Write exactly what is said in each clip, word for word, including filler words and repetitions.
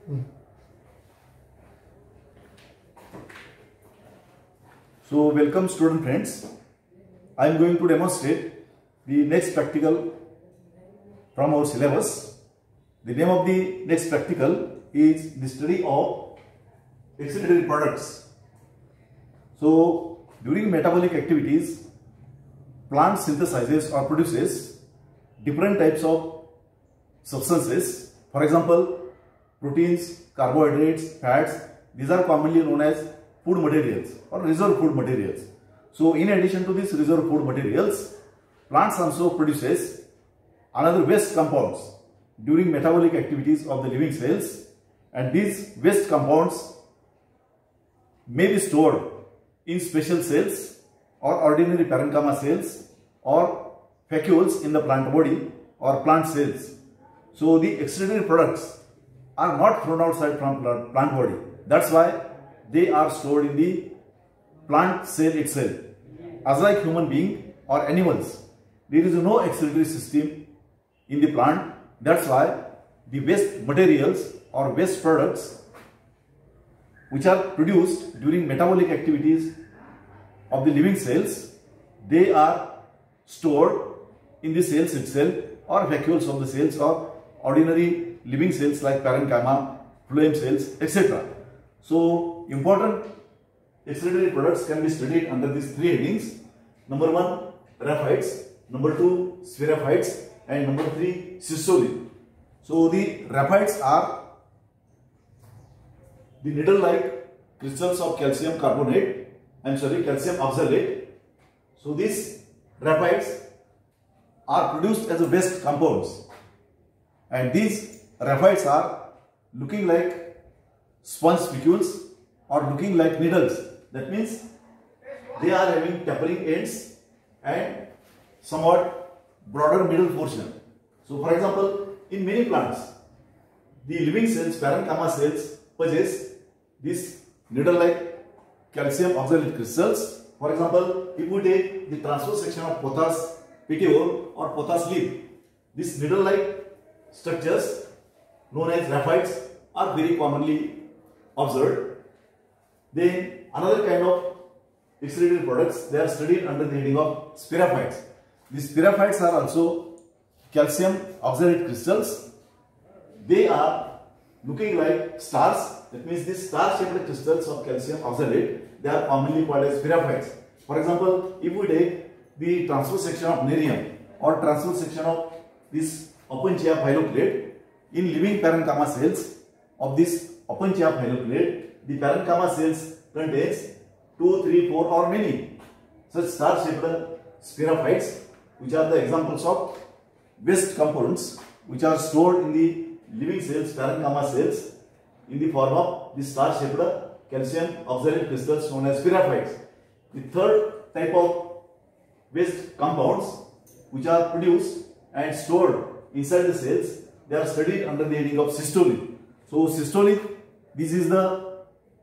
So welcome student friends. I am going to demonstrate the next practical from our syllabus. The name of the next practical is the study of excitatory products. So during metabolic activities, plant synthesizes or produces different types of substances. For example, proteins, carbohydrates, fats. These are commonly known as food materials or reserve food materials. So in addition to these reserve food materials, plants also produces another waste compounds during metabolic activities of the living cells, and these waste compounds may be stored in special cells or ordinary parenchyma cells or vacuoles in the plant body or plant cells. So the excitatory products are not thrown outside from plant body. That's why they are stored in the plant cell itself. As like human being or animals, there is no excitatory system in the plant. That's why the waste materials or waste products which are produced during metabolic activities of the living cells, they are stored in the cells itself or vacuoles of the cells or ordinary living cells like parenchyma, phloem cells, et cetera. So important excitatory products can be studied under these three headings. Number one, raphides. Number two, spheraphides. And number three, cystolith. So the raphides are the needle-like crystals of calcium carbonate. I am sorry, calcium oxalate. So these raphides are produced as a waste compounds, and these raphides are looking like sponge spicules or looking like needles. That means they are having tapering ends and somewhat broader middle portion. So for example, in many plants, the living cells, parenchyma cells, possess these needle-like calcium oxalate crystals. For example, if we take the transverse section of pothos petiole or pothos leaf, these needle-like structures known as raphides are very commonly observed. Then another kind of excitatory products, they are studied under the heading of spheraphides. These spheraphides are also calcium oxalate crystals. They are looking like stars. That means these star-shaped crystals of calcium oxalate, they are commonly called as spheraphides. For example, if we take the transverse section of nerium or transverse section of this Opuntia phylloclade, in living parenchyma cells of this Opuntia phylloclade, the parenchyma cells contains two, three, four or many such star-shaped spheraphides, which are the examples of waste compounds which are stored in the living cells, parenchyma cells, in the form of the star-shaped calcium oxalate crystals known as spheraphides. The third type of waste compounds which are produced and stored inside the cells, they are studied under the heading of cystolith. So cystolith, this is the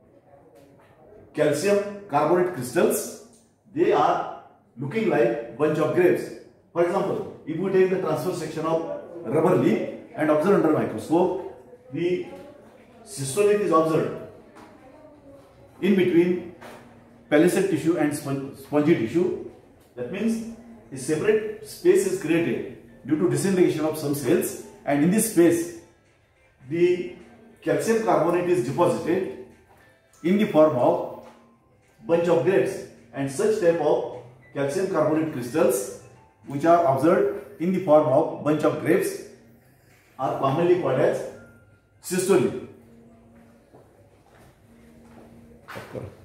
calcium carbonate crystals. They are looking like bunch of grapes. For example, if we take the transverse section of rubber leaf and observe under microscope, the cystolith is observed in between pellucid tissue and spongy tissue. That means a separate space is created due to disintegration of some cells, and in this space the calcium carbonate is deposited in the form of bunch of grapes, and such type of calcium carbonate crystals which are observed in the form of bunch of grapes are commonly called as cystolith.